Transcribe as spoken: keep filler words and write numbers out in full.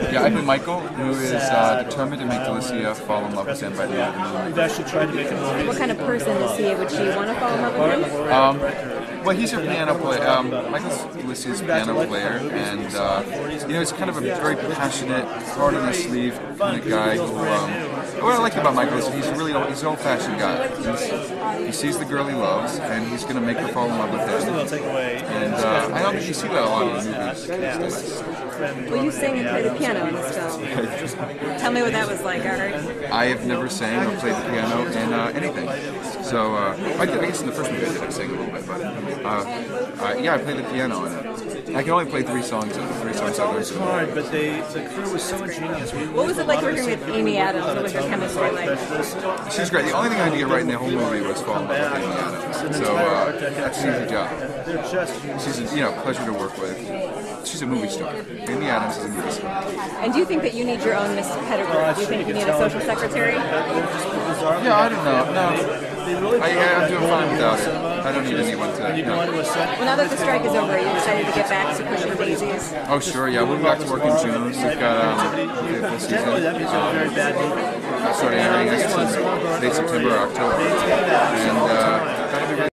Yeah, I play Michael, who is uh, determined to make Delicia fall in love with him by the end of the movie. We've actually tried to make a movie. What kind of person is he? Would she want to fall in love with him? Um, well, he's a piano player. Um, Michael's Delicia's a piano player, and uh, you know, he's kind of a very passionate, heart on his sleeve kind of guy. Who, um, what I like about Michael is he's really he's an old-fashioned guy. He's, he sees the girl he loves, and he's going to make her fall in love with him. And uh, I don't think you see that a lot in movies. Well, you sang and played the piano in this film. Tell me what that was like, Art. I have never sang or played the piano in uh, anything. So uh, I, did, I guess in the first movie I did I sang a little bit, but uh, uh, yeah, I played the piano in it. I can only play three songs of the three songs I learned. It's hard, but they, the crew was so ingenious. What was it like working with Amy Adams? What was your chemistry like? She's great. The only thing I had to get right in the whole movie was fall in love with Amy Adams. So uh, that's an easy job. She's a you know pleasure to work with. She's a movie star. Amy Adams is a movie star. And do you think that you need your own Miss Pettigrew? Do you think you need a social secretary? Yeah, I don't know. No. I, I'm doing fine without it. I don't need anyone to. You know. Well, now that the strike is over, are you excited to get back to pushing daisies? Oh, sure, yeah. We'll be back to work in June. We've got um, the full season. Um, starting airing, I guess, in late September or October. And, uh,